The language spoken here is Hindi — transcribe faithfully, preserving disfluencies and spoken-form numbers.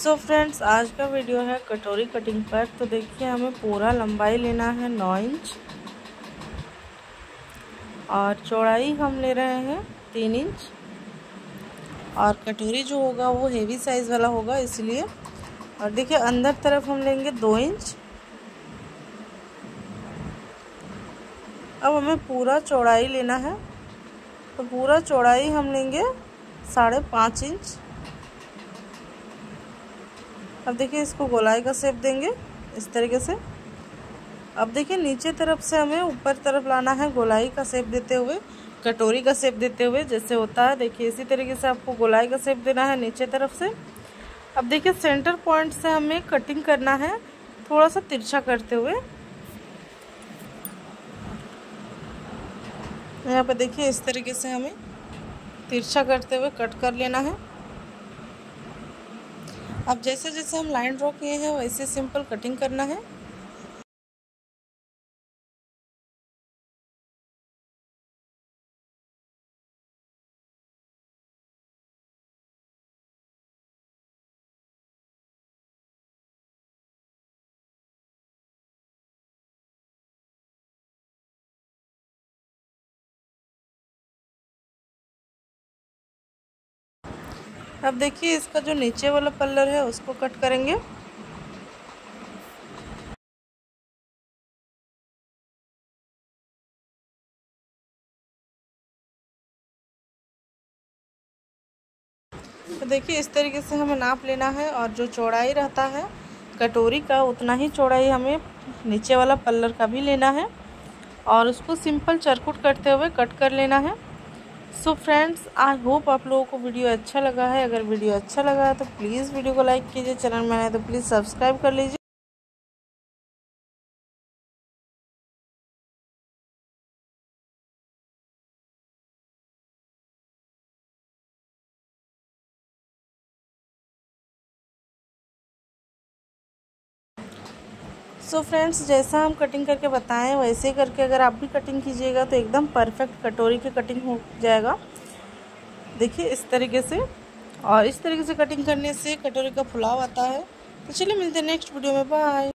सो फ्रेंड्स, आज का वीडियो है कटोरी कटिंग पर। तो देखिए, हमें पूरा लंबाई लेना है नौ इंच और चौड़ाई हम ले रहे हैं तीन इंच। और कटोरी जो होगा वो हेवी साइज़ वाला होगा इसलिए। और देखिए, अंदर तरफ हम लेंगे दो इंच। अब हमें पूरा चौड़ाई लेना है, तो पूरा चौड़ाई हम लेंगे साढ़े पाँच इंच। अब देखिए, इसको गोलाई का शेप देंगे इस तरीके से। अब देखिए, नीचे तरफ से हमें ऊपर तरफ लाना है गोलाई का शेप देते हुए, कटोरी का शेप देते हुए जैसे होता है। देखिए, इसी तरीके से आपको गोलाई का शेप देना है नीचे तरफ से। अब देखिए, सेंटर पॉइंट से हमें कटिंग करना है थोड़ा सा तिरछा करते हुए। यहाँ पे देखिए, इस तरीके से हमें तिरछा करते हुए कट कर लेना है। अब जैसे जैसे हम लाइन ड्रॉ किए हैं वैसे सिंपल कटिंग करना है। अब देखिए, इसका जो नीचे वाला पल्लर है उसको कट करेंगे। तो देखिए, इस तरीके से हमें नाप लेना है और जो चौड़ाई रहता है कटोरी का उतना ही चौड़ाई हमें नीचे वाला पल्लर का भी लेना है और उसको सिंपल चरकुट करते हुए कट कर लेना है। सो फ्रेंड्स, आई होप आप लोगों को वीडियो अच्छा लगा है। अगर वीडियो अच्छा लगा है तो प्लीज़ वीडियो को लाइक कीजिए, चैनल में आए तो प्लीज़ सब्सक्राइब कर लीजिए। सो so फ्रेंड्स, जैसा हम कटिंग करके बताएं वैसे ही करके अगर आप भी कटिंग कीजिएगा तो एकदम परफेक्ट कटोरी की कटिंग हो जाएगा। देखिए, इस तरीके से। और इस तरीके से कटिंग करने से कटोरी का फुलाव आता है। तो चलिए, मिलते हैं नेक्स्ट वीडियो में। बाय।